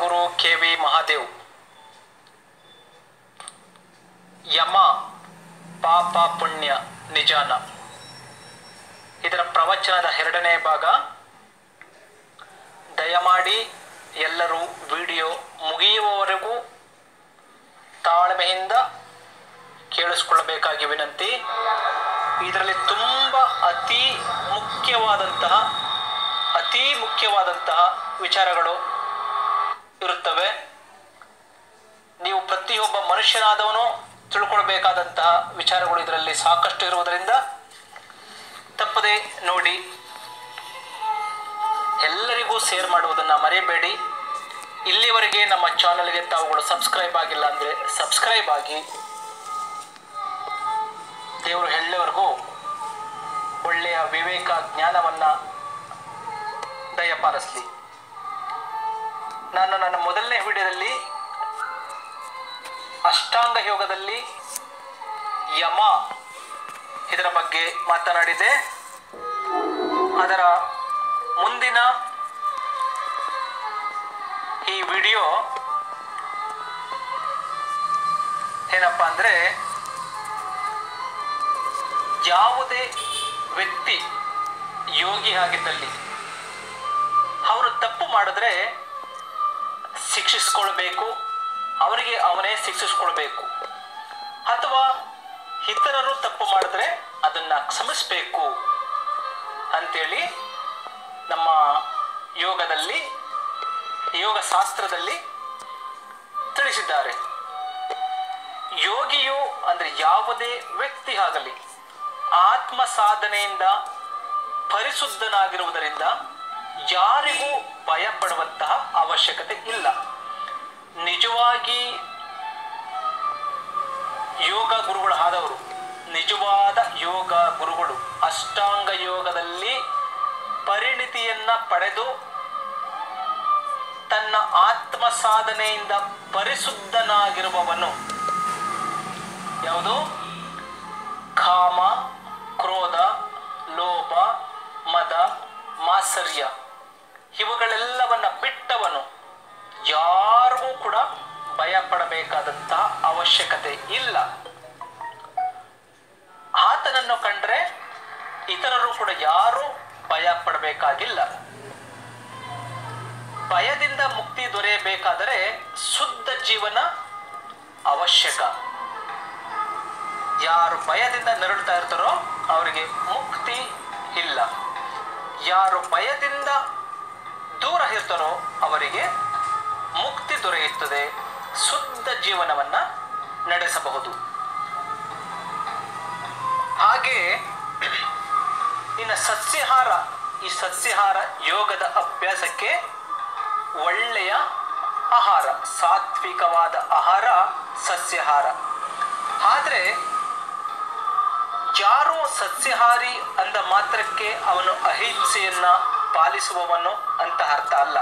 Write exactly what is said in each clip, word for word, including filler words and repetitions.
ಯೋಗಗುರು K V Mahadev. ಯಮ ಪಾಪ ಪುಣ್ಯ ನಿಜಾನ, ಇದರ ಪ್ರವಚನದ ಎರಡನೇ ಭಾಗ. ದಯಮಾಡಿ ಎಲ್ಲರೂ ವಿಡಿಯೋ ಮುಗಿಯುವವರೆಗೂ ತಾಳ್ಮೆಯಿಂದ ಕೇಳಿಸ್ಕೊಳ್ಳಬೇಕಾಗಿ ವಿನಂತಿ. ಇದರಲ್ಲಿ ತುಂಬ ಅತಿ ಮುಖ್ಯವಾದಂತಹ ಅತಿ ಮುಖ್ಯವಾದಂತಹ ವಿಚಾರಗಳು ಇರುತ್ತವೆ. ನೀವು ಪ್ರತಿಯೊಬ್ಬ ಮನುಷ್ಯನಾದವನು ತಿಳ್ಕೊಳ್ಬೇಕಾದಂತಹ ವಿಚಾರಗಳು ಇದರಲ್ಲಿ ಸಾಕಷ್ಟು ಇರುವುದರಿಂದ ತಪ್ಪದೆ ನೋಡಿ. ಎಲ್ಲರಿಗೂ ಶೇರ್ ಮಾಡುವುದನ್ನು ಮರೆಯಬೇಡಿ. ಇಲ್ಲಿವರೆಗೆ ನಮ್ಮ ಚಾನಲ್ಗೆ ತಾವುಗಳು ಸಬ್ಸ್ಕ್ರೈಬ್ ಆಗಿಲ್ಲ ಅಂದರೆ ಸಬ್ಸ್ಕ್ರೈಬ್ ಆಗಿ. ದೇವರು ಎಲ್ಲರಿಗೂ ಒಳ್ಳೆಯ ವಿವೇಕ ಜ್ಞಾನವನ್ನು ದಯಪಾಲಿಸಲಿ. ನಾನು ನನ್ನ ಮೊದಲನೇ ವಿಡಿಯೋದಲ್ಲಿ ಅಷ್ಟಾಂಗ ಯೋಗದಲ್ಲಿ ಯಮ ಇದರ ಬಗ್ಗೆ ಮಾತನಾಡಿದೆ. ಅದರ ಮುಂದಿನ ಈ ವಿಡಿಯೋ ಏನಪ್ಪಾ ಅಂದರೆ, ಯಾವುದೇ ವ್ಯಕ್ತಿ ಯೋಗಿ ಆಗಿದ್ದಲ್ಲಿ ಅವರು ತಪ್ಪು ಮಾಡಿದ್ರೆ ಶಿಕ್ಷಿಸ್ಕೊಳ್ಬೇಕು, ಅವರಿಗೆ ಅವನೇ ಶಿಕ್ಷಿಸ್ಕೊಳ್ಬೇಕು. ಅಥವಾ ಇತರರು ತಪ್ಪು ಮಾಡಿದ್ರೆ ಅದನ್ನು ಕ್ಷಮಿಸಬೇಕು ಅಂತೇಳಿ ನಮ್ಮ ಯೋಗದಲ್ಲಿ ಯೋಗ ಶಾಸ್ತ್ರದಲ್ಲಿ ತಿಳಿಸಿದ್ದಾರೆ. ಯೋಗಿಯು ಅಂದರೆ ಯಾವುದೇ ವ್ಯಕ್ತಿ ಆಗಲಿ ಆತ್ಮ ಸಾಧನೆಯಿಂದ ಪರಿಶುದ್ಧನಾಗಿರುವುದರಿಂದ ಯಾರಿಗೂ ಭಯಪಡುವಂತಹ ಅವಶ್ಯಕತೆ ಇಲ್ಲ. ನಿಜವಾಗಿ ಯೋಗ ಗುರುಗಳು ಆದವರು, ನಿಜವಾದ ಯೋಗ ಗುರುಗಳು ಅಷ್ಟಾಂಗ ಯೋಗದಲ್ಲಿ ಪರಿಣಿತಿಯನ್ನ ಪಡೆದು ತನ್ನ ಆತ್ಮ ಸಾಧನೆಯಿಂದ ಪರಿಶುದ್ಧನಾಗಿರುವವನು, ಯಾವುದು ಕಾಮ, ಕ್ರೋಧ, ಲೋಭ, ಮದ, ಮಾತ್ಸರ್ಯ ಇವುಗಳೆಲ್ಲವನ್ನ ಬಿಟ್ಟವನು ಯಾರಿಗೂ ಕೂಡ ಭಯ ಪಡಬೇಕಾದಂತಹ ಅವಶ್ಯಕತೆ ಇಲ್ಲ. ಆತನನ್ನು ಕಂಡ್ರೆ ಇತರರು ಕೂಡ ಯಾರು ಭಯ ಪಡಬೇಕಾಗಿಲ್ಲ. ಭಯದಿಂದ ಮುಕ್ತಿ ದೊರೆಯಬೇಕಾದರೆ ಶುದ್ಧ ಜೀವನ ಅವಶ್ಯಕ. ಯಾರು ಭಯದಿಂದ ನರಳುತ್ತಾ ಇರ್ತಾರೋ ಅವರಿಗೆ ಮುಕ್ತಿ ಇಲ್ಲ. ಯಾರು ಭಯದಿಂದ ದೂರ ಇರ್ತಾರೋ ಅವರಿಗೆ ಮುಕ್ತಿ ದೊರೆಯುತ್ತದೆ, ಶುದ್ಧ ಜೀವನವನ್ನ ನಡೆಸಬಹುದು. ಹಾಗೆ ಇನ್ನು ಸಸ್ಯಾಹಾರ, ಈ ಸಸ್ಯಾಹಾರ ಯೋಗದ ಅಭ್ಯಾಸಕ್ಕೆ ಒಳ್ಳೆಯ ಆಹಾರ, ಸಾತ್ವಿಕವಾದ ಆಹಾರ ಸಸ್ಯಾಹಾರ. ಆದರೆ ಯಾರು ಸಸ್ಯಾಹಾರಿ ಅಂದ ಮಾತ್ರಕ್ಕೆ ಅವನು ಅಹಿಂಸೆಯನ್ನ ಪಾಲಿಸುವವನು ಅಂತ ಅರ್ಥ ಅಲ್ಲ.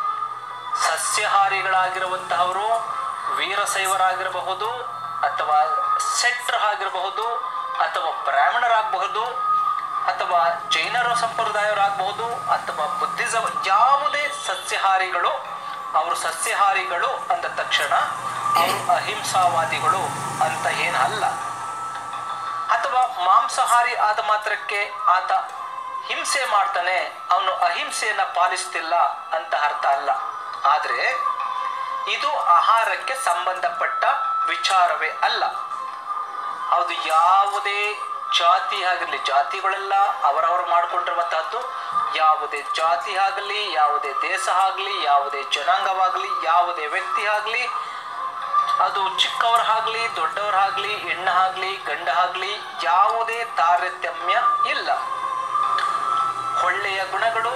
ಸಸ್ಯಾಹಾರಿಗಳಾಗಿರುವಂತಹವರು ವೀರಶೈವರಾಗಿರಬಹುದು, ಅಥವಾ ಶೆಟ್ರಾಗಿರಬಹುದು, ಅಥವಾ ಬ್ರಾಹ್ಮಣರಾಗಬಹುದು, ಅಥವಾ ಜೈನರ ಸಂಪ್ರದಾಯವರಾಗಬಹುದು, ಅಥವಾ ಬುದ್ಧಿಸಂ, ಯಾವುದೇ ಸಸ್ಯಾಹಾರಿಗಳು ಅವರು ಸಸ್ಯಾಹಾರಿಗಳು ಅಂದ ತಕ್ಷಣ ಅವರು ಅಹಿಂಸಾವಾದಿಗಳು ಅಂತ ಏನು ಅಲ್ಲ. ಅಥವಾ ಮಾಂಸಾಹಾರಿ ಆದ ಮಾತ್ರಕ್ಕೆ ಆತ ಹಿಂಸೆ ಮಾಡ್ತಾನೆ, ಅವನು ಅಹಿಂಸೆಯನ್ನ ಪಾಲಿಸ್ತಿಲ್ಲ ಅಂತ ಅರ್ಥ ಅಲ್ಲ. ಆದರೆ ಇದು ಆಹಾರಕ್ಕೆ ಸಂಬಂಧಪಟ್ಟ ವಿಚಾರವೇ ಅಲ್ಲ. ಅದು ಯಾವುದೇ ಜಾತಿ ಆಗಿರಲಿ, ಜಾತಿಗಳೆಲ್ಲ ಅವರವರು ಮಾಡಿಕೊಂಡಿರುವಂತಹದ್ದು. ಯಾವುದೇ ಜಾತಿ ಆಗಲಿ, ಯಾವುದೇ ದೇಶ ಆಗಲಿ, ಯಾವುದೇ ಜನಾಂಗವಾಗಲಿ, ಯಾವುದೇ ವ್ಯಕ್ತಿ ಆಗಲಿ, ಅದು ಚಿಕ್ಕವರಾಗಲಿ ದೊಡ್ಡವರಾಗಲಿ, ಹೆಣ್ಣ ಆಗಲಿ ಗಂಡ ಆಗಲಿ, ಯಾವುದೇ ತಾರತಮ್ಯ ಇಲ್ಲ. ಒಳ್ಳೆಯ ಗುಣಗಳು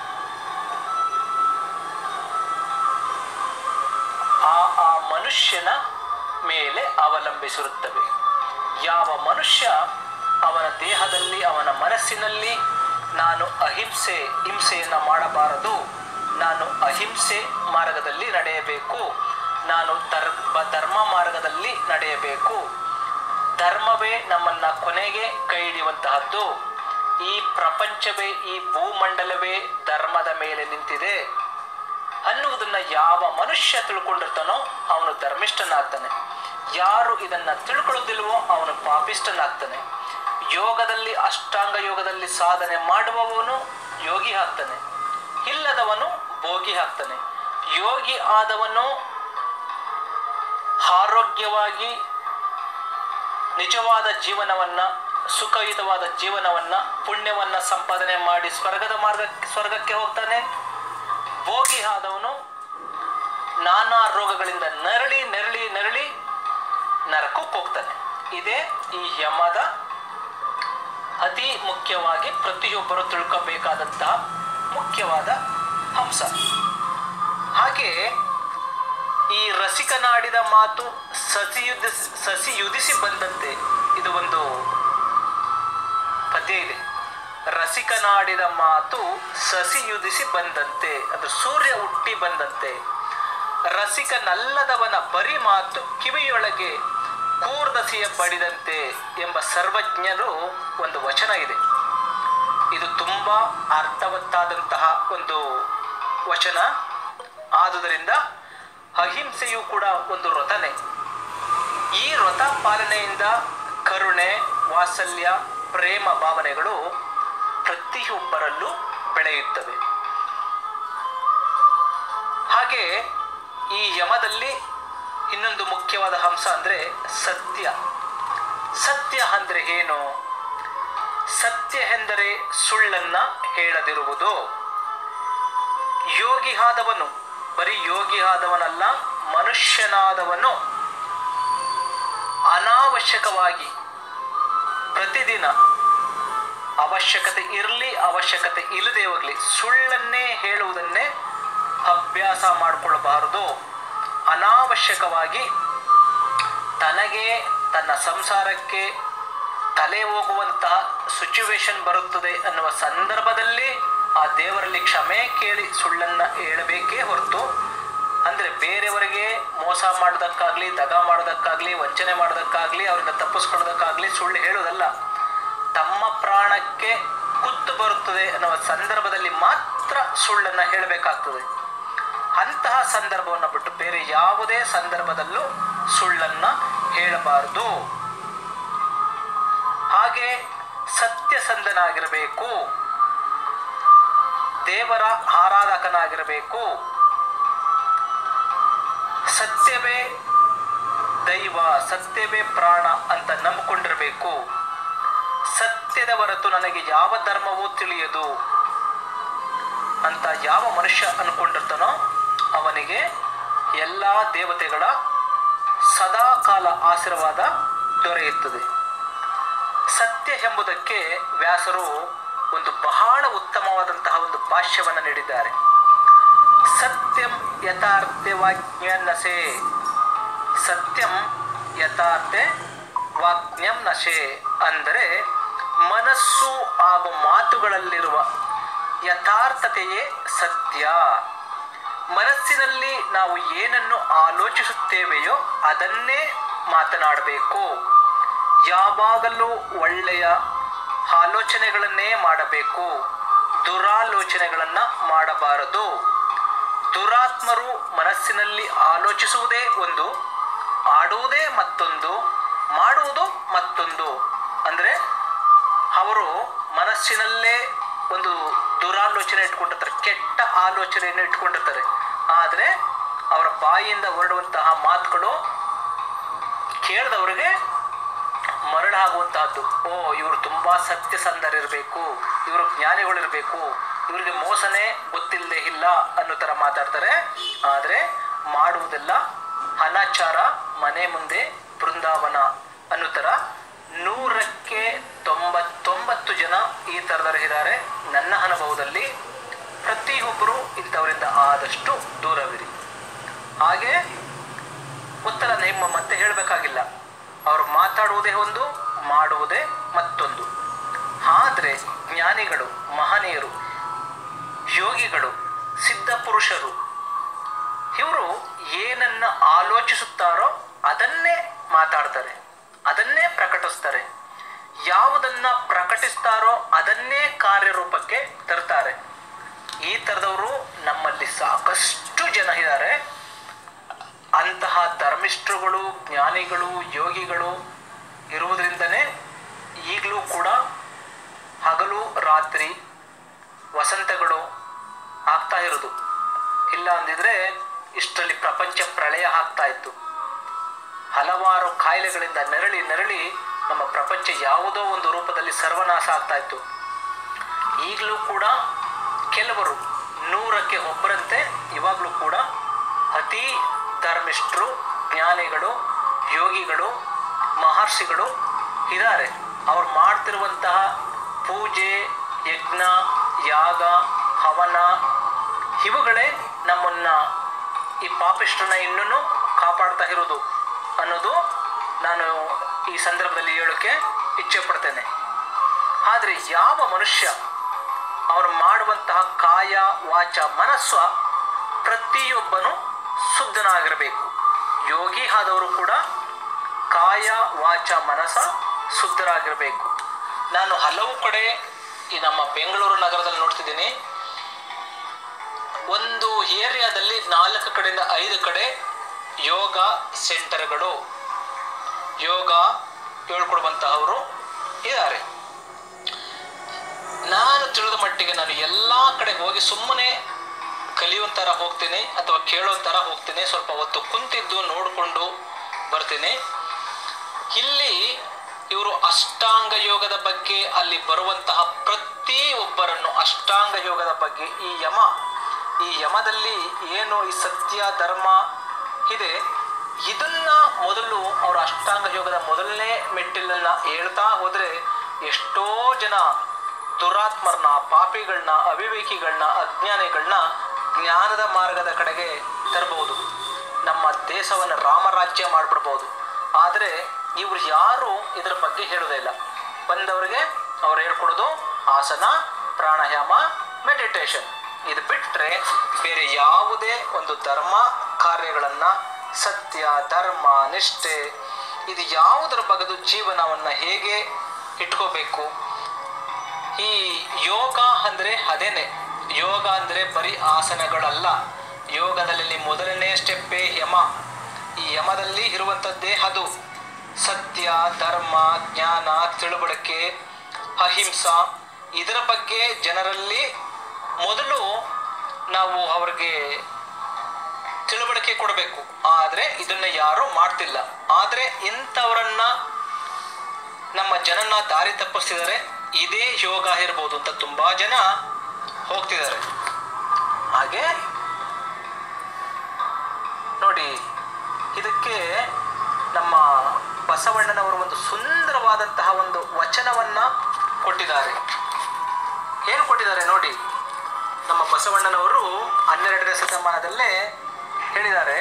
ಆ ಆ ಮನುಷ್ಯನ ಮೇಲೆ ಅವಲಂಬಿಸಿರುತ್ತವೆ. ಯಾವ ಮನುಷ್ಯ ಅವನ ದೇಹದಲ್ಲಿ, ಅವನ ಮನಸ್ಸಿನಲ್ಲಿ ನಾನು ಅಹಿಂಸೆ ಹಿಂಸೆಯನ್ನು ಮಾಡಬಾರದು, ನಾನು ಅಹಿಂಸೆ ಮಾರ್ಗದಲ್ಲಿ ನಡೆಯಬೇಕು, ನಾನು ಧರ್ಮ ಧರ್ಮ ಮಾರ್ಗದಲ್ಲಿ ನಡೆಯಬೇಕು, ಧರ್ಮವೇ ನಮ್ಮನ್ನ ಕೊನೆಗೆ ಕೈ ಹಿಡಿಯುವಂತಹದ್ದು, ಈ ಪ್ರಪಂಚವೇ, ಈ ಭೂಮಂಡಲವೇ ಧರ್ಮದ ಮೇಲೆ ನಿಂತಿದೆ ಅನ್ನುವುದನ್ನು ಯಾವ ಮನುಷ್ಯ ತಿಳ್ಕೊಂಡಿರ್ತಾನೋ ಅವನು ಧರ್ಮಿಷ್ಠನಾಗ್ತಾನೆ. ಯಾರು ಇದನ್ನು ತಿಳ್ಕೊಳ್ಳೋದಿಲ್ವೋ ಅವನು ಪಾಪಿಷ್ಠನಾಗ್ತಾನೆ. ಯೋಗದಲ್ಲಿ ಅಷ್ಟಾಂಗ ಯೋಗದಲ್ಲಿ ಸಾಧನೆ ಮಾಡುವವನು ಯೋಗಿ ಆಗ್ತಾನೆ, ಇಲ್ಲದವನು ಭೋಗಿ ಆಗ್ತಾನೆ. ಯೋಗಿ ಆದವನು ಆರೋಗ್ಯವಾಗಿ ನಿಜವಾದ ಜೀವನವನ್ನ, ಸುಖಯುತವಾದ ಜೀವನವನ್ನ, ಪುಣ್ಯವನ್ನ ಸಂಪಾದನೆ ಮಾಡಿ ಸ್ವರ್ಗದ ಮಾರ್ಗ ಸ್ವರ್ಗಕ್ಕೆ ಹೋಗ್ತಾನೆ. ಭೋಗಿ ಆದವನು ನಾನಾ ರೋಗಗಳಿಂದ ನರಳಿ ನರಳಿ ನರಳಿ ನರಕಕ್ಕೆ ಹೋಗ್ತಾನೆ. ಇದೇ ಈ ಯಮದ ಅತಿ ಮುಖ್ಯವಾಗಿ ಪ್ರತಿಯೊಬ್ಬರು ತಿಳ್ಕೋಬೇಕಾದಂತಹ ಮುಖ್ಯವಾದ ಅಂಶ. ಹಾಗೆ ಈ ರಸಿಕನಾಡಿದ ಮಾತು ಸಸಿ ಯುದ್ಧ ಸಸಿ ಯುದಿಸಿ ಬಂದಂತೆ, ಇದು ಒಂದು ಪದ್ಯ ಇದೆ. ರಸಿಕನಾಡಿದ ಮಾತು ಸಸಿ ಯುದಿಸಿ ಬಂದಂತೆ, ಅದು ಸೂರ್ಯ ಹುಟ್ಟಿ ಬಂದಂತೆ. ರಸಿಕನಲ್ಲದವನ ಬರಿ ಮಾತು ಕಿವಿಯೊಳಗೆ ಕೂರ್ದಸಿಯ ಬಡಿದಂತೆ ಎಂಬ ಸರ್ವಜ್ಞರು ಒಂದು ವಚನ ಇದೆ. ಇದು ತುಂಬ ಅರ್ಥವತ್ತಾದಂತಹ ಒಂದು ವಚನ. ಆದುದರಿಂದ ಅಹಿಂಸೆಯು ಕೂಡ ಒಂದು ವ್ರತನೇ. ಈ ವ್ರತ ಪಾಲನೆಯಿಂದ ಕರುಣೆ, ವಾತ್ಸಲ್ಯ, ಪ್ರೇಮ ಭಾವನೆಗಳು ಪ್ರತಿಯೊಬ್ಬರಲ್ಲೂ ಬೆಳೆಯುತ್ತವೆ. ಹಾಗೆ ಈ ಯಮದಲ್ಲಿ ಇನ್ನೊಂದು ಮುಖ್ಯವಾದ ಅಂಶ ಅಂದರೆ ಸತ್ಯ. ಸತ್ಯ ಅಂದರೆ ಏನು? ಸತ್ಯ ಎಂದರೆ ಸುಳ್ಳನ್ನ ಹೇಳದಿರುವುದು. ಯೋಗಿ ಆದವನು, ಬರೀ ಯೋಗಿ ಆದವನಲ್ಲ, ಮನುಷ್ಯನಾದವನು ಅನಾವಶ್ಯಕವಾಗಿ ಪ್ರತಿದಿನ ಅವಶ್ಯಕತೆ ಇರಲಿ ಅವಶ್ಯಕತೆ ಇಲ್ಲದೆ ಹೋಗಲಿ ಸುಳ್ಳನ್ನೇ ಹೇಳುವುದನ್ನೇ ಅಭ್ಯಾಸ ಮಾಡಿಕೊಳ್ಳಬಾರದು. ಅನಾವಶ್ಯಕವಾಗಿ ತನಗೆ, ತನ್ನ ಸಂಸಾರಕ್ಕೆ ತಲೆ ಹೋಗುವಂತಹ ಸಿಚುವೇಶನ್ ಬರುತ್ತದೆ ಅನ್ನುವ ಸಂದರ್ಭದಲ್ಲಿ ಆ ದೇವರಲ್ಲಿ ಕ್ಷಮೆ ಕೇಳಿ ಸುಳ್ಳನ್ನು ಹೇಳಬೇಕೇ ಹೊರತು, ಅಂದರೆ ಬೇರೆಯವರಿಗೆ ಮೋಸ ಮಾಡೋದಕ್ಕಾಗಲಿ, ದಗ ಮಾಡೋದಕ್ಕಾಗಲಿ, ವಂಚನೆ ಮಾಡೋದಕ್ಕಾಗಲಿ, ಅವರಿಂದ ತಪ್ಪಿಸ್ಕೊಳ್ಳೋದಕ್ಕಾಗಲಿ ಸುಳ್ಳು ಹೇಳೋದಲ್ಲ. ತಮ್ಮ ಪ್ರಾಣಕ್ಕೆ ಕುತ್ತು ಬರುತ್ತದೆ ಅನ್ನುವ ಸಂದರ್ಭದಲ್ಲಿ ಮಾತ್ರ ಸುಳ್ಳನ್ನು ಹೇಳಬೇಕಾಗ್ತದೆ. ಅಂತಹ ಸಂದರ್ಭವನ್ನು ಬಿಟ್ಟು ಬೇರೆ ಯಾವುದೇ ಸಂದರ್ಭದಲ್ಲೂ ಸುಳ್ಳನ್ನು ಹೇಳಬಾರದು. ಹಾಗೆ ಸತ್ಯಸಂಧನಾಗಿರಬೇಕು, ದೇವರ ಆರಾಧಕನಾಗಿರಬೇಕು. ಸತ್ಯವೇ ದೈವ, ಸತ್ಯವೇ ಪ್ರಾಣ ಅಂತ ನಂಬಿಕೊಂಡಿರಬೇಕು. ಸತ್ಯದ ಹೊರತು ನನಗೆ ಯಾವ ಧರ್ಮವೂ ತಿಳಿಯದು ಅಂತ ಯಾವ ಮನುಷ್ಯ ಅನ್ಕೊಂಡಿರ್ತಾನೋ ಅವನಿಗೆ ಎಲ್ಲ ದೇವತೆಗಳ ಸದಾಕಾಲ ಆಶೀರ್ವಾದ ದೊರೆಯುತ್ತದೆ. ಸತ್ಯ ಎಂಬುದಕ್ಕೆ ವ್ಯಾಸರು ಒಂದು ಬಹಳ ಉತ್ತಮವಾದಂತಹ ಒಂದು ಭಾಷ್ಯವನ್ನು ನೀಡಿದ್ದಾರೆ. ಸತ್ಯಂ ಯಥಾರ್ಥೆ ವಾಕ್ಯಂ ನಶೆ, ಸತ್ಯಂ ಯಥಾರ್ಥೆ ವಾಕ್ಯಂ ನಶೆ ಅಂದರೆ ಮನಸ್ಸು ಹಾಗೂ ಮಾತುಗಳಲ್ಲಿರುವ ಯಥಾರ್ಥತೆಯೇ ಸತ್ಯ. ಮನಸ್ಸಿನಲ್ಲಿ ನಾವು ಏನನ್ನು ಆಲೋಚಿಸುತ್ತೇವೆಯೋ ಅದನ್ನೇ ಮಾತನಾಡಬೇಕು. ಯಾವಾಗಲೂ ಒಳ್ಳೆಯ ಆಲೋಚನೆಗಳನ್ನೇ ಮಾಡಬೇಕು, ದುರಾಲೋಚನೆಗಳನ್ನು ಮಾಡಬಾರದು. ದುರಾತ್ಮರು ಮನಸ್ಸಿನಲ್ಲಿ ಆಲೋಚಿಸುವುದೇ ಒಂದು, ಆಡುವುದೇ ಮತ್ತೊಂದು, ಮಾಡುವುದು ಮತ್ತೊಂದು. ಅಂದರೆ ಅವರು ಮನಸ್ಸಿನಲ್ಲೇ ಒಂದು ದುರಾಲೋಚನೆ ಇಟ್ಕೊಂಡಿರ್ತಾರೆ, ಕೆಟ್ಟ ಆಲೋಚನೆಯನ್ನು ಇಟ್ಕೊಂಡಿರ್ತಾರೆ. ಆದರೆ ಅವರ ಬಾಯಿಯಿಂದ ಹೊರಡುವಂತಹ ಮಾತುಗಳು ಕೇಳಿದವರಿಗೆ ಮರಳಾಗುವಂತಹದ್ದು. ಓ, ಇವರು ತುಂಬಾ ಸತ್ಯಸಂಧರಿರಬೇಕು, ಇವರು ಜ್ಞಾನಿಗಳಿರಬೇಕು, ಇವರಿಗೆ ಮೋಸನೇ ಗೊತ್ತಿಲ್ಲದೆ ಇಲ್ಲ ಅನ್ನೋ ಥರ ಮಾತಾಡ್ತಾರೆ. ಆದರೆ ಮಾಡುವುದೆಲ್ಲ ಅನಾಚಾರ, ಮನೆ ಮುಂದೆ ಬೃಂದಾವನ ಅನ್ನೋ ಥರ ನೂರಕ್ಕೆ ತೊಂಬತ್ತೊಂಬತ್ತು ಜನ ಈ ಥರದವರು ಇದ್ದಾರೆ. ನನ್ನ ಅನುಭವದಲ್ಲಿ ಪ್ರತಿಯೊಬ್ಬರು ಇಂಥವರಿಂದ ಆದಷ್ಟು ದೂರವಿರಿ. ಹಾಗೆ ಉತ್ತರ ನಿಮ್ಮ ಮತ್ತೆ ಹೇಳಬೇಕಾಗಿಲ್ಲ, ಅವರು ಮಾತಾಡುವುದೇ ಒಂದು, ಮಾಡುವುದೇ ಮತ್ತೊಂದು. ಆದರೆ ಜ್ಞಾನಿಗಳು, ಮಹನೀಯರು, ಯೋಗಿಗಳು, ಸಿದ್ಧ ಪುರುಷರು ಇವರು ಏನನ್ನ ಆಲೋಚಿಸುತ್ತಾರೋ ಅದನ್ನೇ ಮಾತಾಡ್ತಾರೆ, ಅದನ್ನೇ ಪ್ರಕಟಿಸ್ತಾರೆ. ಯಾವುದನ್ನ ಪ್ರಕಟಿಸ್ತಾರೋ ಅದನ್ನೇ ಕಾರ್ಯರೂಪಕ್ಕೆ ತರ್ತಾರೆ. ಈ ಥರದವರು ನಮ್ಮಲ್ಲಿ ಸಾಕಷ್ಟು ಜನ ಇದ್ದಾರೆ. ಅಂತಹ ಧರ್ಮಿಷ್ಠರುಗಳು, ಜ್ಞಾನಿಗಳು, ಯೋಗಿಗಳು ಇರುವುದರಿಂದನೇ ಈಗಲೂ ಕೂಡ ಹಗಲು ರಾತ್ರಿ ವಸಂತಗಳು ಆಗ್ತಾ ಇರೋದು. ಇಲ್ಲ ಅಂದಿದ್ರೆ ಇಷ್ಟರಲ್ಲಿ ಪ್ರಪಂಚ ಪ್ರಳಯ ಆಗ್ತಾ ಇತ್ತು. ಹಲವಾರು ಕಾಯಿಲೆಗಳಿಂದ ನರಳಿ ನರಳಿ ನಮ್ಮ ಪ್ರಪಂಚ ಯಾವುದೋ ಒಂದು ರೂಪದಲ್ಲಿ ಸರ್ವನಾಶ ಆಗ್ತಾ ಇತ್ತು. ಈಗಲೂ ಕೂಡ ಕೆಲವರು ನೂರಕ್ಕೆ ಒಬ್ಬರಂತೆ ಇವಾಗಲೂ ಕೂಡ ಅತಿ ಧರ್ಮಿಷ್ಠರು, ಜ್ಞಾನಿಗಳು, ಯೋಗಿಗಳು, ಮಹರ್ಷಿಗಳು ಇದ್ದಾರೆ. ಅವ್ರು ಮಾಡ್ತಿರುವಂತಹ ಪೂಜೆ, ಯಜ್ಞ, ಯಾಗ, ಹವನ ಇವುಗಳೇ ನಮ್ಮನ್ನ ಈ ಪಾಪಿಷ್ಠನ ಇನ್ನೂ ಕಾಪಾಡ್ತಾ ಇರೋದು ಅನ್ನೋದು ನಾನು ಈ ಸಂದರ್ಭದಲ್ಲಿ ಹೇಳೋಕ್ಕೆ ಇಚ್ಛೆ ಪಡ್ತೇನೆ. ಆದರೆ ಯಾವ ಮನುಷ್ಯ ಅವನು ಮಾಡುವಂತಹ ಕಾಯ, ವಾಚ, ಮನಸ್ಸು ಪ್ರತಿಯೊಬ್ಬನು ಶುದ್ಧನಾಗಿರಬೇಕು. ಯೋಗಿ ಆದವರು ಕೂಡ ಕಾಯ, ವಾಚ, ಮನಸ್ಸ ಶುದ್ಧರಾಗಿರಬೇಕು. ನಾನು ಹಲವು ಕಡೆ ಈ ನಮ್ಮ ಬೆಂಗಳೂರು ನಗರದಲ್ಲಿ ನೋಡ್ತಿದ್ದೀನಿ. ಒಂದು ಏರಿಯಾದಲ್ಲಿ ನಾಲ್ಕು ಕಡೆಯಿಂದ ಐದು ಕಡೆ ಯೋಗ ಸೆಂಟರ್ಗಳು, ಯೋಗ ಹೇಳ್ಕೊಡುವಂತಹವರು ಇದ್ದಾರೆ. ನಾನು ತಿಳಿದ ಮಟ್ಟಿಗೆ ನಾನು ಎಲ್ಲ ಕಡೆ ಹೋಗಿ ಸುಮ್ಮನೆ ಕಲಿಯುವಂಥರ ಹೋಗ್ತೀನಿ ಅಥವಾ ಕೇಳೋಂಥರ ಹೋಗ್ತೀನಿ. ಸ್ವಲ್ಪ ಹೊತ್ತು ಕುಂತಿದ್ದು ನೋಡಿಕೊಂಡು ಬರ್ತೀನಿ. ಇಲ್ಲಿ ಇವರು ಅಷ್ಟಾಂಗ ಯೋಗದ ಬಗ್ಗೆ, ಅಲ್ಲಿ ಬರುವಂತಹ ಪ್ರತಿ ಒಬ್ಬರನ್ನು ಅಷ್ಟಾಂಗ ಯೋಗದ ಬಗ್ಗೆ, ಈ ಯಮ ಈ ಯಮದಲ್ಲಿ ಏನು ಈ ಸತ್ಯ ಧರ್ಮ ಇದೆ, ಇದನ್ನ ಮೊದಲು ಅವರು ಅಷ್ಟಾಂಗ ಯೋಗದ ಮೊದಲನೇ ಮೆಟ್ಟಿಲನ್ನ ಹೇಳ್ತಾ ಹೋದ್ರೆ ಎಷ್ಟೋ ಜನ ದುರಾತ್ಮರನ್ನ, ಪಾಪಿಗಳನ್ನ, ಅವಿವೇಕಿಗಳನ್ನ, ಅಜ್ಞಾನಿಗಳನ್ನ ಜ್ಞಾನದ ಮಾರ್ಗದ ಕಡೆಗೆ ತರಬಹುದು. ನಮ್ಮ ದೇಶವನ್ನು ರಾಮರಾಜ್ಯ ಮಾಡಿಬಿಡ್ಬೋದು. ಆದರೆ ಇವರು ಯಾರು ಇದರ ಬಗ್ಗೆ ಹೇಳೋದೇ ಇಲ್ಲ. ಬಂದವರಿಗೆ ಅವ್ರು ಹೇಳ್ಕೊಡೋದು ಆಸನ, ಪ್ರಾಣಾಯಾಮ, ಮೆಡಿಟೇಷನ್. ಇದು ಬಿಟ್ಟರೆ ಬೇರೆ ಯಾವುದೇ ಒಂದು ಧರ್ಮ ಕಾರ್ಯಗಳನ್ನ, ಸತ್ಯ, ಧರ್ಮ, ನಿಷ್ಠೆ, ಇದು ಯಾವುದರ ಬಗೆದು ಜೀವನವನ್ನು ಹೇಗೆ ಇಟ್ಕೋಬೇಕು. ಈ ಯೋಗ ಅಂದರೆ ಅದೇನೆ. ಯೋಗ ಅಂದರೆ ಬರೀ ಆಸನಗಳಲ್ಲ. ಯೋಗದಲ್ಲಿ ಮೊದಲನೇ ಸ್ಟೆಪ್ಪೇ ಯಮ. ಈ ಯಮದಲ್ಲಿ ಇರುವಂಥದ್ದೇ ಅದು ಸತ್ಯ, ಧರ್ಮ, ಜ್ಞಾನ, ತಿಳುವಳಿಕೆ, ಅಹಿಂಸಾ. ಇದರ ಬಗ್ಗೆ ಜನರಲ್ಲಿ ಮೊದಲು ನಾವು ಅವ್ರಿಗೆ ತಿಳುವಳಿಕೆ ಕೊಡಬೇಕು. ಆದರೆ ಇದನ್ನ ಯಾರೂ ಮಾಡ್ತಿಲ್ಲ. ಆದರೆ ಇಂಥವರನ್ನ ನಮ್ಮ ಜನನ ದಾರಿ ತಪ್ಪಿಸ್ತಿದ್ದಾರೆ. ಇದೇ ಯೋಗ ಇರ್ಬೋದು ಅಂತ ತುಂಬಾ ಜನ ಹೋಗ್ತಿದ್ದಾರೆ. ಹಾಗೆ ನೋಡಿ, ಇದಕ್ಕೆ ನಮ್ಮ ಬಸವಣ್ಣನವರು ಒಂದು ಸುಂದರವಾದಂತಹ ಒಂದು ವಚನವನ್ನ ಕೊಟ್ಟಿದ್ದಾರೆ. ಏನು ಕೊಟ್ಟಿದ್ದಾರೆ ನೋಡಿ. ನಮ್ಮ ಬಸವಣ್ಣನವರು ಹನ್ನೆರಡನೇ ಶತಮಾನದಲ್ಲೇ ಹೇಳಿದ್ದಾರೆ,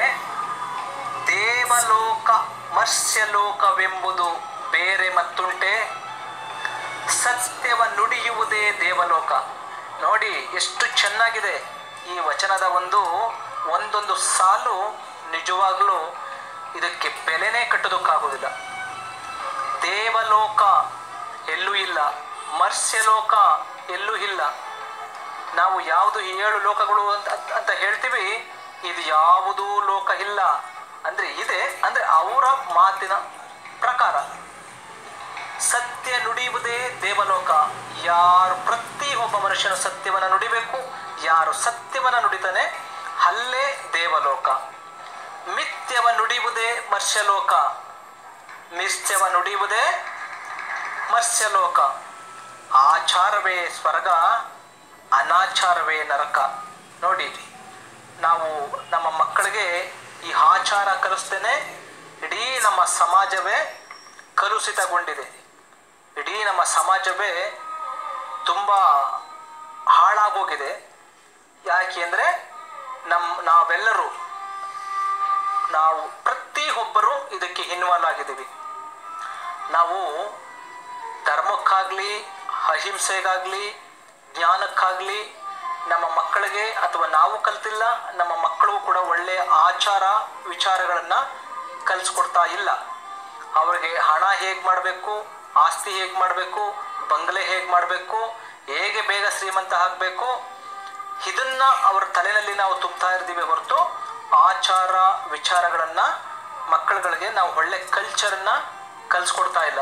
ದೇವಲೋಕ ಮರ್ಸ್ಯಲೋಕವೆಂಬುದು ಬೇರೆ ಮತ್ತುಂಟೆ, ಸತ್ಯವ ನುಡಿಯುವುದೇ ದೇವಲೋಕ. ನೋಡಿ ಎಷ್ಟು ಚೆನ್ನಾಗಿದೆ ಈ ವಚನದ ಒಂದು ಒಂದೊಂದು ಸಾಲು. ನಿಜವಾಗ್ಲೂ ಇದಕ್ಕೆ ಬೆಲೆನೇ ಕಟ್ಟೋದಕ್ಕಾಗೋದಿಲ್ಲ. ದೇವಲೋಕ ಎಲ್ಲೂ ಇಲ್ಲ, ಮರ್ಸ್ಯಲೋಕ ಎಲ್ಲೂ ಇಲ್ಲ. ನಾವು ಯಾವುದು ಏಳು ಲೋಕಗಳು ಅಂತ ಅಂತ ಹೇಳ್ತೀವಿ, ಇದು ಯಾವುದೂ ಲೋಕ ಇಲ್ಲ. ಅಂದ್ರೆ ಇದೆ ಅಂದ್ರೆ ಅವರ ಮಾತಿನ ಪ್ರಕಾರ. ಸತ್ಯ ನುಡಿಯುವುದೇ ದೇವಲೋಕ. ಯಾರು ಪ್ರತಿ ಒಬ್ಬ ಮನುಷ್ಯನು ಸತ್ಯವನ್ನ ನುಡಿಬೇಕು. ಯಾರು ಸತ್ಯವನ್ನ ನುಡಿತಾನೆ ಅಲ್ಲೇ ದೇವಲೋಕ. ಮಿಥ್ಯವ ನುಡಿಯುವುದೇ ಮರ್ಸ್ಯಲೋಕ. ಮಿಥ್ಯವ ನುಡಿಯುವುದೇ ಮರ್ಸ್ಯಲೋಕ. ಆಚಾರವೇ ಸ್ವರ್ಗ, ಅನಾಚಾರವೇ ನರಕ. ನೋಡಿ, ನಾವು ನಮ್ಮ ಮಕ್ಕಳಿಗೆ ಈ ಆಚಾರ ಕಲಿಸ್ತೇನೆ, ಇಡೀ ನಮ್ಮ ಸಮಾಜವೇ ಕಲುಷಿತಗೊಂಡಿದೆ. ಇಡೀ ನಮ್ಮ ಸಮಾಜವೇ ತುಂಬ ಹಾಳಾಗೋಗಿದೆ. ಯಾಕೆ ಅಂದರೆ ನಮ್ಮ ನಾವೆಲ್ಲರೂ ನಾವು ಪ್ರತಿಯೊಬ್ಬರು ಇದಕ್ಕೆ ಇನ್ವಾಲ್ವ್ ಆಗಿದ್ದೀವಿ. ನಾವು ಧರ್ಮಕ್ಕಾಗಲಿ, ಅಹಿಂಸೆಗಾಗಲಿ, ಜ್ಞಾನಕ್ಕಾಗಲಿ ನಮ್ಮ ಮಕ್ಕಳಿಗೆ ಅಥವಾ ನಾವು ಕಲ್ತಿಲ್ಲ, ನಮ್ಮ ಮಕ್ಕಳಿಗೂ ಕೂಡ ಒಳ್ಳೆಯ ಆಚಾರ ವಿಚಾರಗಳನ್ನು ಕಲಿಸ್ಕೊಡ್ತಾ ಇಲ್ಲ. ಅವರಿಗೆ ಹಣ ಹೇಗೆ ಮಾಡಬೇಕು, ಆಸ್ತಿ ಹೇಗೆ ಮಾಡಬೇಕು, ಬಂಗಲೆ ಹೇಗೆ ಮಾಡಬೇಕು, ಹೇಗೆ ಬೇಗ ಶ್ರೀಮಂತ ಆಗಬೇಕು, ಇದನ್ನ ಅವರ ತಲೆಯಲ್ಲಿ ನಾವು ತುಂಬ್ತಾ ಇರ್ತೀವಿ ಹೊರತು ಆಚಾರ ವಿಚಾರಗಳನ್ನ ಮಕ್ಕಳುಗಳಿಗೆ ನಾವು ಒಳ್ಳೆ ಕಲ್ಚರನ್ನ ಕಲಿಸ್ಕೊಡ್ತಾ ಇಲ್ಲ.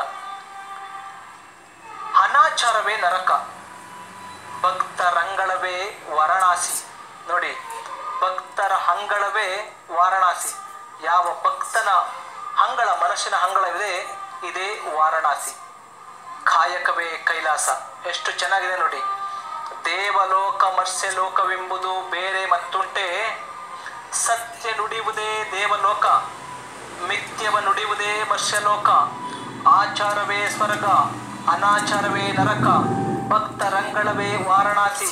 ಅನಾಚಾರವೇ ನರಕ, ಭಕ್ತರಂಗಳವೇ ವಾರಣಾಸಿ. ನೋಡಿ, ಭಕ್ತರ ಹಂಗಳವೇ ವಾರಣಾಸಿ. ಯಾವ ಭಕ್ತನ ಹಂಗಳ, ಮನಸ್ಸಿನ ಹಂಗಳವಿದೆ, ಇದೇ ವಾರಣಾಸಿ. ಕಾಯಕವೇ ಕೈಲಾಸ. ಎಷ್ಟು ಚೆನ್ನಾಗಿದೆ ನೋಡಿ. ದೇವಲೋಕ ಮರ್ಸ್ಯಲೋಕವೆಂಬುದು ಬೇರೆ ಮತ್ತುಂಟೆ, ಸತ್ಯ ನುಡಿಯುವುದೇ ದೇವಲೋಕ, ಮಿಥ್ಯವ ನುಡಿಯುವುದೇ ಮರ್ಸ್ಯಲೋಕ. ಆಚಾರವೇ ಸ್ವರ್ಗ, ಅನಾಚಾರವೇ ನರಕ, ಭಕ್ತರಂಗಳವೇ ವಾರಣಾಸಿ.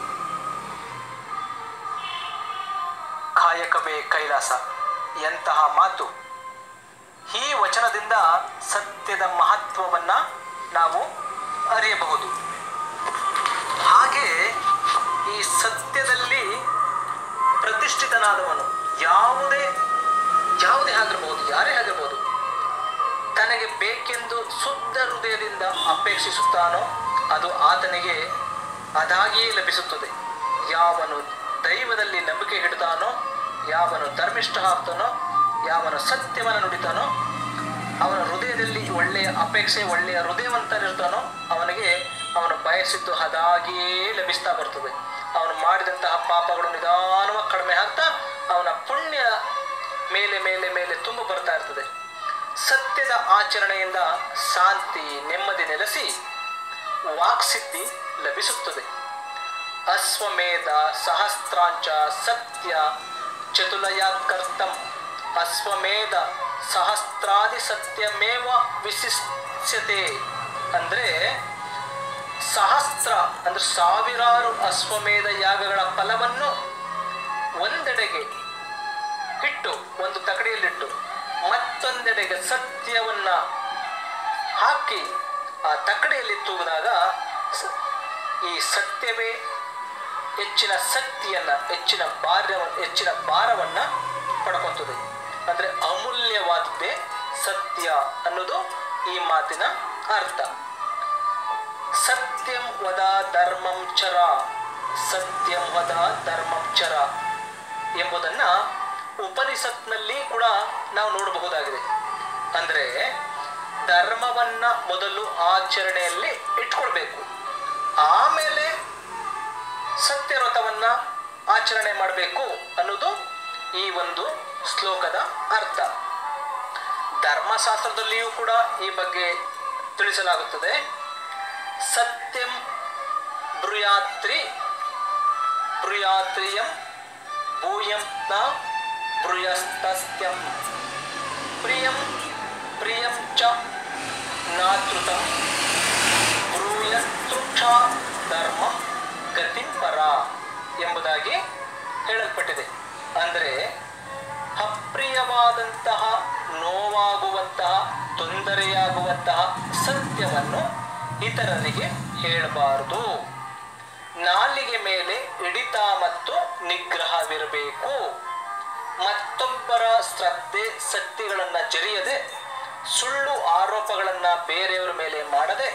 ಕಾಯಕವೇ ಕೈಲಾಸ. ಎಂತಹ ಮಾತು! ಈ ವಚನದಿಂದ ಸತ್ಯದ ಮಹತ್ವವನ್ನ ನಾವು ಅರಿಯಬಹುದು. ಹಾಗೆ ಈ ಸತ್ಯದಲ್ಲಿ ಪ್ರತಿಷ್ಠಿತನಾದವನು ಯಾವುದೇ ಯಾವುದೇ ಆಗಿರಬಹುದು, ಯಾರೇ ಆಗಿರಬಹುದು, ತನಗೆ ಬೇಕೆಂದು ಶುದ್ಧ ಹೃದಯದಿಂದ ಅಪೇಕ್ಷಿಸುತ್ತಾನೋ ಅದು ಆತನಿಗೆ ಅದಾಗಿಯೇ ಲಭಿಸುತ್ತದೆ. ಯಾವನು ದೈವದಲ್ಲಿ ನಂಬಿಕೆ ಇಡ್ತಾನೋ, ಯಾವನು ಧರ್ಮಿಷ್ಠ ಆಗ್ತಾನೋ, ಯಾವನು ಸತ್ಯವನ್ನು ನುಡಿತಾನೋ, ಅವನ ಹೃದಯದಲ್ಲಿ ಒಳ್ಳೆಯ ಅಪೇಕ್ಷೆ, ಒಳ್ಳೆಯ ಹೃದಯವಂತನಿರ್ತಾನೋ ಅವನಿಗೆ ಅವನು ಬಯಸಿದ್ದು ಅದಾಗಿಯೇ ಲಭಿಸ್ತಾ ಬರ್ತದೆ. ಅವನು ಮಾಡಿದಂತಹ ಪಾಪಗಳು ನಿಧಾನವಾಗಿ ಕಡಿಮೆ ಆಗ್ತಾ ಅವನ ಪುಣ್ಯ ಮೇಲೆ ಮೇಲೆ ಮೇಲೆ ತುಂಬ ಬರ್ತಾ ಇರ್ತದೆ. ಸತ್ಯದ ಆಚರಣೆಯಿಂದ ಶಾಂತಿ, ನೆಮ್ಮದಿ ನೆಲೆಸಿ ವಾಕ್ಸಿದ್ಧಿ ಲಭಿಸುತ್ತದೆ. ಅಶ್ವಮೇಧ ಸಹಸ್ರಾಂಚ ಸತ್ಯ ಚತುಲಯಾತ್ಕರ್ತಂ. ಅಶ್ವಮೇಧ ಸಹಸ್ರಾದಿ ಸತ್ಯಮೇವ ವಿಶಿಷ್ಯತೆ. ಅಂದರೆ ಸಹಸ್ರ ಅಂದ್ರೆ ಸಾವಿರಾರು ಅಶ್ವಮೇಧ ಯಾಗಗಳ ಫಲವನ್ನು ಒಂದೆಡೆಗೆ ಇಟ್ಟು, ಒಂದು ತಗಡಿಯಲ್ಲಿಟ್ಟು ಮತ್ತೊಂದೆಡೆಗೆ ಸತ್ಯವನ್ನ ಹಾಕಿ ಆ ತಕ್ಕಡಿಯಲ್ಲಿ ತೂಗಿದಾಗ ಈ ಸತ್ಯವೇ ಹೆಚ್ಚಿನ ಶಕ್ತಿಯನ್ನ, ಹೆಚ್ಚಿನ ಭಾರ ಹೆಚ್ಚಿನ ಭಾರವನ್ನ ಪಡ್ಕೊತದೆ. ಅಂದ್ರೆ ಅಮೂಲ್ಯವಾದದ್ದೇ ಸತ್ಯ ಅನ್ನೋದು ಈ ಮಾತಿನ ಅರ್ಥ. ಸತ್ಯಂ ವದ ಧರ್ಮಂ ಚರ, ಸತ್ಯಂ ವದ ಧರ್ಮಂ ಚರ ಎಂಬುದನ್ನ ಉಪನಿಷತ್ನಲ್ಲಿ ಕೂಡ ನಾವು ನೋಡಬಹುದಾಗಿದೆ. ಅಂದ್ರೆ ಧರ್ಮವನ್ನ ಮೊದಲು ಆಚರಣೆಯಲ್ಲಿ ಇಟ್ಕೊಳ್ಬೇಕು, ಆಮೇಲೆ ಸತ್ಯವ್ರತವನ್ನ ಆಚರಣೆ ಮಾಡಬೇಕು ಅನ್ನೋದು ಈ ಒಂದು ಶ್ಲೋಕದ ಅರ್ಥ. ಧರ್ಮಶಾಸ್ತ್ರದಲ್ಲಿಯೂ ಕೂಡ ಈ ಬಗ್ಗೆ ತಿಳಿಸಲಾಗುತ್ತದೆ. ಸತ್ಯಂ ಬ್ರೂಯಾತ್ರಿ ಬ್ರೂಯಾತ್ರಿಯಂ ಭೂಯಂ ನ ಬ್ರೂಯಸ್ತಸ್ತ್ಯಂ ಪ್ರಿಯಂ ಪ್ರಿಯಂ ಚ ನಾತೃತಂ ಬ್ರೂಯಸ್ತೃಕ್ಷ ಧರ್ಮ ಗತಿಂ ಪರ ಎಂಬುದಾಗಿ ಹೇಳಲ್ಪಟ್ಟಿದೆ. ಅಂದರೆ ಅಪ್ರಿಯವಾದಂತಹ, ನೋವಾಗುವಂತಹ, ತೊಂದರೆಯಾಗುವಂತಹ ಸತ್ಯವನ್ನು ಇತರರಿಗೆ ಹೇಳಬಾರದು. ನಾಲಿಗೆ ಮೇಲೆ ಹಿಡಿತ ಮತ್ತು ನಿಗ್ರಹವಿರಬೇಕು. ಮತ್ತೊಬ್ಬರ ಶ್ರದ್ಧೆ ಶಕ್ತಿಗಳನ್ನು ಜರಿಯದೆ, ಸುಳ್ಳು ಆರೋಪಗಳನ್ನು ಬೇರೆಯವರ ಮೇಲೆ ಮಾಡದೆ,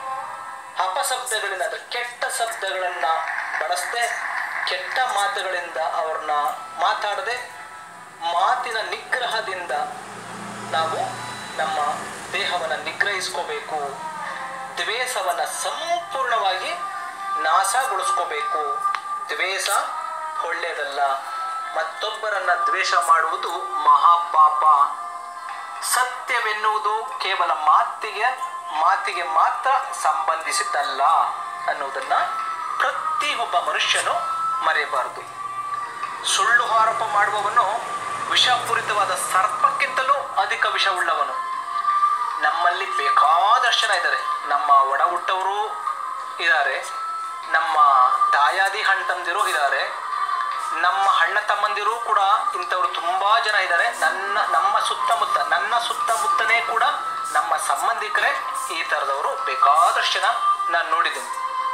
ಅಪಶಬ್ದಗಳಿಂದ ಕೆಟ್ಟ ಶಬ್ದಗಳನ್ನು ಬಳಸದೆ, ಕೆಟ್ಟ ಮಾತುಗಳಿಂದ ಅವ್ರನ್ನ ಮಾತಾಡದೆ, ಮಾತಿನ ನಿಗ್ರಹದಿಂದ ನಾವು ನಮ್ಮ ದೇಹವನ್ನು ನಿಗ್ರಹಿಸ್ಕೋಬೇಕು. ದ್ವೇಷವನ್ನು ಸಂಪೂರ್ಣವಾಗಿ ನಾಶಗೊಳಿಸ್ಕೋಬೇಕು. ದ್ವೇಷ ಒಳ್ಳೆಯದಲ್ಲ. ಮತ್ತೊಬ್ಬರನ್ನ ದ್ವೇಷ ಮಾಡುವುದು ಮಹಾಪಾಪ. ಸತ್ಯವೆನ್ನುವುದು ಕೇವಲ ಮಾತಿಗೆ ಮಾತಿಗೆ ಮಾತ್ರ ಸಂಬಂಧಿಸಿದ್ದಲ್ಲ ಅನ್ನುವುದನ್ನ ಪ್ರತಿಯೊಬ್ಬ ಮನುಷ್ಯನು ಮರೆಯಬಾರದು. ಸುಳ್ಳು ಆರೋಪ ಮಾಡುವವನು ವಿಷಪೂರಿತವಾದ ಸರ್ಪಕ್ಕಿಂತಲೂ ಅಧಿಕ ವಿಷವುಳ್ಳವನು. ನಮ್ಮಲ್ಲಿ ಬೇಕಾದಷ್ಟು ಜನ ಇದ್ದಾರೆ. ನಮ್ಮ ಒಡ ಹುಟ್ಟವರು ಇದ್ದಾರೆ, ನಮ್ಮ ದಾಯಾದಿ ಹಣ್ಣ ತಮ್ಮಂದಿರು ಇದ್ದಾರೆ, ನಮ್ಮ ಅಣ್ಣ ತಮ್ಮಂದಿರು ಕೂಡ ಇಂಥವ್ರು ತುಂಬಾ ಜನ ಇದ್ದಾರೆ. ನನ್ನ ನಮ್ಮ ಸುತ್ತಮುತ್ತ ನನ್ನ ಸುತ್ತಮುತ್ತನೇ ಕೂಡ ನಮ್ಮ ಸಂಬಂಧಿಕರೇ ಈ ಥರದವರು ಬೇಕಾದಷ್ಟು ಜನ ನಾನು ನೋಡಿದ್ದೀನಿ.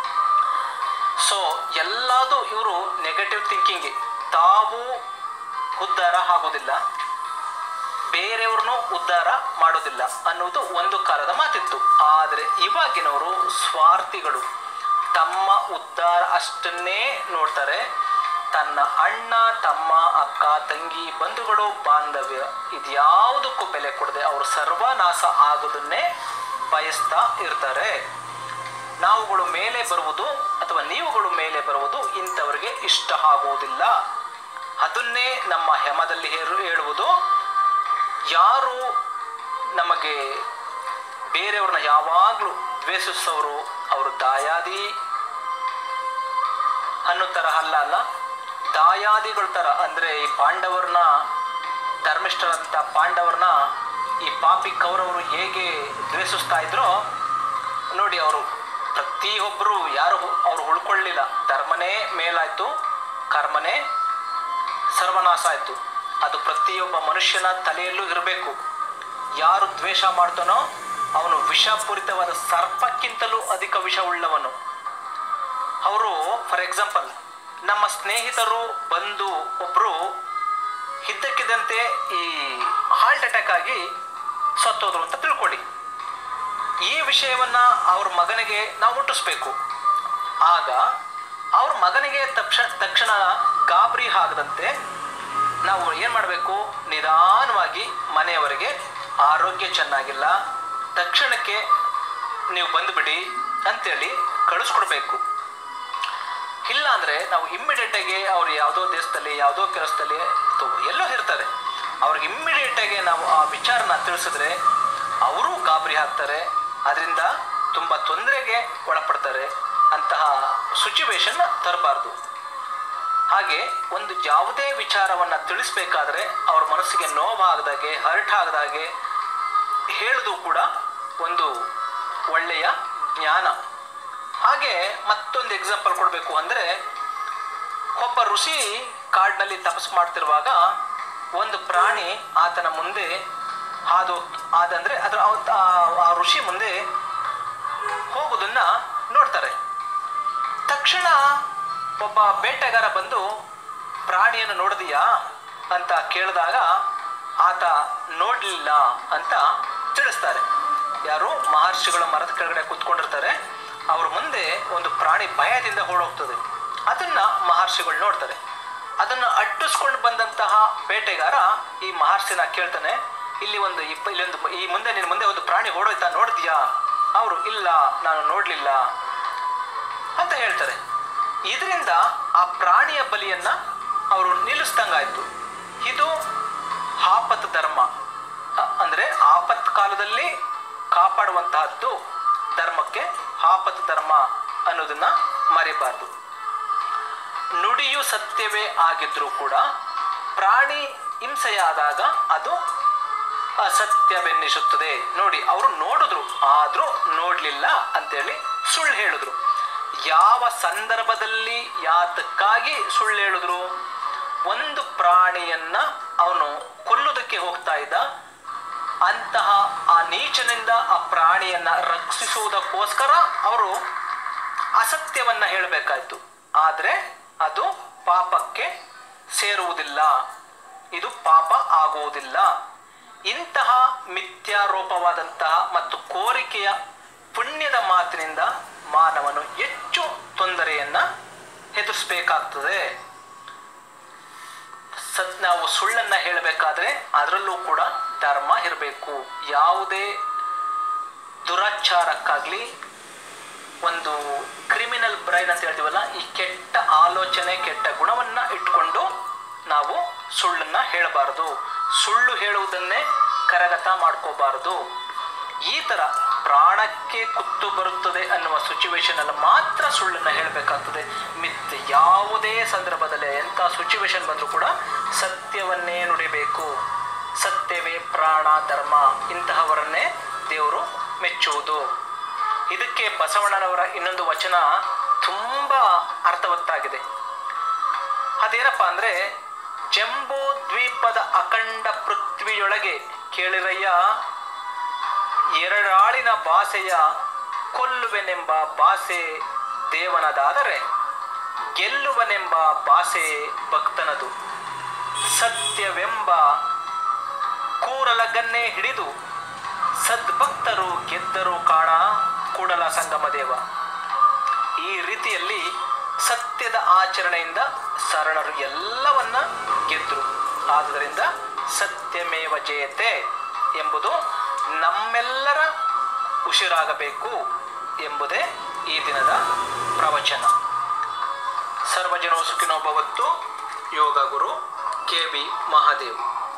ಸೊ ಎಲ್ಲದೂ ಇವರು ನೆಗೆಟಿವ್ ಥಿಂಕಿಂಗ್. ತಾವು ಉದ್ಧಾರ ಆಗೋದಿಲ್ಲ, ಬೇರೆಯವ್ರನ್ನೂ ಉದ್ಧಾರ ಮಾಡೋದಿಲ್ಲ ಅನ್ನೋದು ಒಂದು ಕಾಲದ ಮಾತಿತ್ತು. ಆದರೆ ಇವಾಗಿನವರು ಸ್ವಾರ್ಥಿಗಳು. ತಮ್ಮ ಉದ್ಧಾರ ಅಷ್ಟನ್ನೇ ನೋಡ್ತಾರೆ. ತನ್ನ ಅಣ್ಣ ತಮ್ಮ ಅಕ್ಕ ತಂಗಿ ಬಂಧುಗಳು ಬಾಂಧವ್ಯ ಇದ್ಯಾವುದಕ್ಕೂ ಬೆಲೆ ಕೊಡದೆ ಅವರು ಸರ್ವನಾಶ ಆಗೋದನ್ನೇ ಬಯಸ್ತಾ ಇರ್ತಾರೆ. ನಾವುಗಳು ಮೇಲೆ ಬರುವುದು ಅಥವಾ ನೀವುಗಳು ಮೇಲೆ ಬರುವುದು ಇಂಥವರಿಗೆ ಇಷ್ಟ ಆಗುವುದಿಲ್ಲ. ಅದನ್ನೇ ನಮ್ಮ ಹೆಮದಲ್ಲಿ ಹೇಳುವುದು, ಯಾರು ನಮಗೆ ಬೇರೆಯವ್ರನ್ನ ಯಾವಾಗಲೂ ದ್ವೇಷಿಸೋರು ಅವರು ದಾಯಾದಿ ಅನ್ನೋ ತರಹ ಅಲ್ಲ ಅಲ್ಲ ದಾಯಾದಿಗಳ ಥರ. ಅಂದರೆ ಈ ಪಾಂಡವರನ್ನ ಧರ್ಮಿಷ್ಠರಂಥ ಪಾಂಡವರನ್ನ ಈ ಪಾಪಿ ಕೌರವರು ಹೇಗೆ ದ್ವೇಷಿಸ್ತಾ ಇದ್ರೋ ನೋಡಿ, ಅವರು ಪ್ರತಿಯೊಬ್ಬರು ಯಾರು ಅವರು ಉಳ್ಕೊಳ್ಳಿಲ್ಲ. ಧರ್ಮನೇ ಮೇಲಾಯಿತು, ಕರ್ಮನೇ ಸರ್ವನಾಶ ಆಯಿತು. ಅದು ಪ್ರತಿಯೊಬ್ಬ ಮನುಷ್ಯನ ತಲೆಯಲ್ಲೂ ಇರಬೇಕು. ಯಾರು ದ್ವೇಷ ಮಾಡ್ತಾನೋ ಅವನು ವಿಷಪೂರಿತವಾದ ಸರ್ಪಕ್ಕಿಂತಲೂ ಅಧಿಕ ವಿಷವುಳ್ಳವನು. ಅವರು ಫಾರ್ ಎಕ್ಸಾಂಪಲ್ ನಮ್ಮ ಸ್ನೇಹಿತರು ಬಂದು ಒಬ್ಬರು ಇದ್ದಕ್ಕಿದ್ದಂತೆ ಈ ಹಾರ್ಟ್ ಅಟ್ಯಾಕ್ ಆಗಿ ಸತ್ತೋದ್ರು ಅಂತ ತಿಳ್ಕೊಳ್ಳಿ. ಈ ವಿಷಯವನ್ನು ಅವ್ರ ಮಗನಿಗೆ ನಾವು ಮುಟ್ಟಿಸ್ಬೇಕು. ಆಗ ಅವ್ರ ಮಗನಿಗೆ ತಕ್ಷಣ ತಕ್ಷಣ ಗಾಬರಿ ಆಗದಂತೆ ನಾವು ಏನು ಮಾಡಬೇಕು, ನಿಧಾನವಾಗಿ ಮನೆಯವರಿಗೆ ಆರೋಗ್ಯ ಚೆನ್ನಾಗಿಲ್ಲ, ತಕ್ಷಣಕ್ಕೆ ನೀವು ಬಂದುಬಿಡಿ ಅಂತೇಳಿ ಕಳಿಸ್ಕೊಡ್ಬೇಕು. ಇಲ್ಲ ಅಂದರೆ ನಾವು ಇಮ್ಮಿಡಿಯೇಟಾಗಿ ಅವ್ರು ಯಾವುದೋ ದೇಶದಲ್ಲಿ ಯಾವುದೋ ಕೆಲಸದಲ್ಲಿ ಎಲ್ಲೋ ಇರ್ತಾರೆ, ಅವ್ರಿಗೆ ಇಮ್ಮಿಡಿಯೇಟಾಗಿ ನಾವು ಆ ವಿಚಾರನ ತಿಳಿಸಿದ್ರೆ ಅವರೂ ಗಾಬರಿ ಆಗ್ತಾರೆ, ಅದರಿಂದ ತುಂಬ ತೊಂದರೆಗೆ ಒಳಪಡ್ತಾರೆ. ಅಂತಹ ಸಿಚುವೇಶನ್ ತರಬಾರ್ದು. ಹಾಗೆ ಒಂದು ಯಾವುದೇ ವಿಚಾರವನ್ನು ತಿಳಿಸ್ಬೇಕಾದ್ರೆ ಅವ್ರ ಮನಸ್ಸಿಗೆ ನೋವಾಗದಾಗೆ ಹರ್ಟ್ ಆಗದಾಗೆ ಹೇಳೋದು ಕೂಡ ಒಂದು ಒಳ್ಳೆಯ ಜ್ಞಾನ. ಹಾಗೆ ಮತ್ತೊಂದು ಎಕ್ಸಾಂಪಲ್ ಕೊಡಬೇಕು ಅಂದರೆ, ಒಬ್ಬ ಋಷಿ ಕಾಡಿನಲ್ಲಿ ತಪಸ್ಸು ಮಾಡ್ತಿರುವಾಗ ಒಂದು ಪ್ರಾಣಿ ಆತನ ಮುಂದೆ ಹಾದು ಆದಂದರೆ ಅದರ ಆ ಋಷಿ ಮುಂದೆ ಹೋಗೋದನ್ನು ನೋಡ್ತಾರೆ. ತಕ್ಷಣ ಒಬ್ಬ ಬೇಟೆಗಾರ ಬಂದು ಪ್ರಾಣಿಯನ್ನು ನೋಡಿದೀಯಾ ಅಂತ ಕೇಳಿದಾಗ ಆತ ನೋಡಲಿಲ್ಲ ಅಂತ ತಿಳಿಸ್ತಾರೆ. ಯಾರು ಮಹರ್ಷಿಗಳು ಮರದ ಕೆಳಗಡೆ ಕೂತ್ಕೊಂಡಿರ್ತಾರೆ, ಅವ್ರ ಮುಂದೆ ಒಂದು ಪ್ರಾಣಿ ಭಯದಿಂದ ಓಡೋಗ್ತದೆ. ಅದನ್ನು ಮಹರ್ಷಿಗಳು ನೋಡ್ತಾರೆ. ಅದನ್ನು ಅಟ್ಟಿಸ್ಕೊಂಡು ಬಂದಂತಹ ಬೇಟೆಗಾರ ಈ ಮಹರ್ಷಿನ ಕೇಳ್ತಾನೆ, ಇಲ್ಲಿ ಒಂದು ಇಪ್ಪ ಇಲ್ಲೊಂದು ಈ ಮುಂದೆ ನಿನ್ನ ಮುಂದೆ ಒಂದು ಪ್ರಾಣಿ ಓಡೋಯ್ತಾ ನೋಡಿದ್ಯಾ? ಅವರು ಇಲ್ಲ, ನಾನು ನೋಡಲಿಲ್ಲ ಅಂತ ಹೇಳ್ತಾರೆ. ಇದರಿಂದ ಆ ಪ್ರಾಣಿಯ ಬಲಿಯನ್ನು ಅವರು ನಿಲ್ಲಿಸ್ದಂಗಾಯ್ತು. ಇದು ಆಪತ್ ಧರ್ಮ, ಅಂದರೆ ಆಪತ್ ಕಾಲದಲ್ಲಿ ಕಾಪಾಡುವಂತಹದ್ದು ಧರ್ಮಕ್ಕೆ ಆಪತ್ ಧರ್ಮ ಅನ್ನೋದನ್ನ ಮರಿಬಾರ್ದು. ನುಡಿಯು ಸತ್ಯವೇ ಆಗಿದ್ರೂ ಕೂಡ ಪ್ರಾಣಿ ಹಿಂಸೆಯಾದಾಗ ಅದು ಅಸತ್ಯವೆನ್ನಿಸುತ್ತದೆ. ನೋಡಿ, ಅವರು ನೋಡಿದ್ರು ಆದರೂ ನೋಡಲಿಲ್ಲ ಅಂತೇಳಿ ಸುಳ್ಳು ಹೇಳಿದ್ರು. ಯಾವ ಸಂದರ್ಭದಲ್ಲಿ ಯಾತಕ್ಕಾಗಿ ಸುಳ್ಳು ಹೇಳಿದ್ರು? ಒಂದು ಪ್ರಾಣಿಯನ್ನ ಅವನು ಕೊಲ್ಲುವುದಕ್ಕೆ ಹೋಗ್ತಾ ಇದ್ದ, ಅಂತಹ ಆ ನೀಚನಿಂದ ಆ ಪ್ರಾಣಿಯನ್ನ ರಕ್ಷಿಸುವುದಕ್ಕೋಸ್ಕರ ಅವರು ಅಸತ್ಯವನ್ನ ಹೇಳಬೇಕಾಯ್ತು. ಆದರೆ ಅದು ಪಾಪಕ್ಕೆ ಸೇರುವುದಿಲ್ಲ, ಇದು ಪಾಪ ಆಗುವುದಿಲ್ಲ. ಇಂತಹ ಮಿಥ್ಯಾರೋಪವಾದಂತಹ ಮತ್ತು ಕೋರಿಕೆಯ ಪುಣ್ಯದ ಮಾತಿನಿಂದ ಮಾನವನು ಹೆಚ್ಚು ತೊಂದರೆಯನ್ನ ಎದುರಿಸಬೇಕಾಗ್ತದೆ. ಸತ್ ನಾವು ಸುಳ್ಳನ್ನ ಹೇಳಬೇಕಾದ್ರೆ ಅದರಲ್ಲೂ ಕೂಡ ಧರ್ಮ ಇರಬೇಕು. ಯಾವುದೇ ದುರಾಚಾರಕ್ಕಾಗ್ಲಿ, ಒಂದು ಕ್ರಿಮಿನಲ್ ಬ್ರೈನ್ ಅಂತ ಹೇಳ್ತೀವಲ್ಲ, ಈ ಕೆಟ್ಟ ಆಲೋಚನೆ ಕೆಟ್ಟ ಗುಣವನ್ನ ಇಟ್ಕೊಂಡು ನಾವು ಸುಳ್ಳನ್ನ ಹೇಳಬಾರದು. ಸುಳ್ಳು ಹೇಳುವುದನ್ನೇ ಕರಗತ ಮಾಡ್ಕೋಬಾರದು. ಈ ತರ ಪ್ರಾಣಕ್ಕೆ ಕುತ್ತು ಬರುತ್ತದೆ ಅನ್ನುವ ಸಿಚುವೇಶನ್ ಅಲ್ಲಿ ಮಾತ್ರ ಸುಳ್ಳನ್ನ ಹೇಳಬೇಕಾಗ್ತದೆ. ಮಿಥ್ಯೆ ಯಾವುದೇ ಸಂದರ್ಭದಲ್ಲಿ ಎಂಥ ಸಿಚುವೇಶನ್ ಬಂದರೂ ಕೂಡ ಸತ್ಯವನ್ನೇ ನುಡಿಬೇಕು. ಸತ್ಯವೇ ಪ್ರಾಣ ಧರ್ಮ, ಇಂತಹವರನ್ನೇ ದೇವರು ಮೆಚ್ಚುವುದು. ಇದಕ್ಕೆ ಬಸವಣ್ಣನವರ ಇನ್ನೊಂದು ವಚನ ತುಂಬ ಅರ್ಥವತ್ತಾಗಿದೆ. ಅದೇನಪ್ಪ ಅಂದರೆ, ಜಂಬೂ ದ್ವೀಪದ ಅಖಂಡ ಪೃಥ್ವಿಯೊಳಗೆ ಕೇಳಿರಯ್ಯ ಎರಡಾಳಿನ ಭಾಷೆಯ ಕೊಲ್ಲುವೆನೆಂಬ ಭಾಷೆ ದೇವನದಾದರೆ ಗೆಲ್ಲುವನೆಂಬ ಭಾಷೆ ಭಕ್ತನದು. ಸತ್ಯವೆಂಬ ಕೂರಲಗನ್ನೇ ಹಿಡಿದು ಸದ್ಭಕ್ತರು ಗೆದ್ದರು ಕಾಣ ಕೂಡಲ ಸಂಗಮ ದೇವ. ಈ ರೀತಿಯಲ್ಲಿ ಸತ್ಯದ ಆಚರಣೆಯಿಂದ ಶರಣರು ಎಲ್ಲವನ್ನ ಗೆದ್ದರು. ಆದುದರಿಂದ ಸತ್ಯಮೇವ ಜಯತೆ ಎಂಬುದು ನಮ್ಮೆಲ್ಲರ ಉಸಿರಾಗಬೇಕು ಎಂಬುದೇ ಈ ದಿನದ ಪ್ರವಚನ. ಸರ್ವಜನೋ ಸುಖಿನೋ ಭವಂತು. ಯೋಗ ಗುರು ಕೆ ಬಿ ಮಹಾದೇವ್.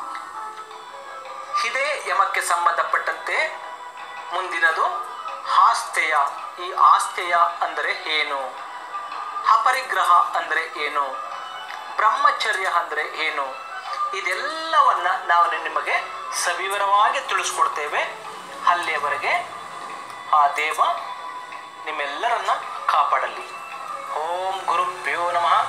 ಇದೇ ಯಮಕ್ಕೆ ಸಂಬಂಧಪಟ್ಟಂತೆ ಮುಂದಿನದು ಆಸ್ಥೇಯ. ಈ ಆಸ್ಥೇಯ ಅಂದರೆ ಏನು? ಅಪರಿಗ್ರಹ ಅಂದರೆ ಏನು? ಬ್ರಹ್ಮಚರ್ಯ ಅಂದರೆ ಏನು? ಇದೆಲ್ಲವನ್ನ ನಾವು ನಿಮಗೆ ಸವಿವರವಾಗಿ ತಿಳಿಸ್ಕೊಡ್ತೇವೆ. ಅಲ್ಲಿಯವರೆಗೆ ಆ ದೇವ ನಿಮ್ಮೆಲ್ಲರನ್ನ ಕಾಪಾಡಲಿ. ಓಂ ಗುರುಭ್ಯೋ ನಮಃ.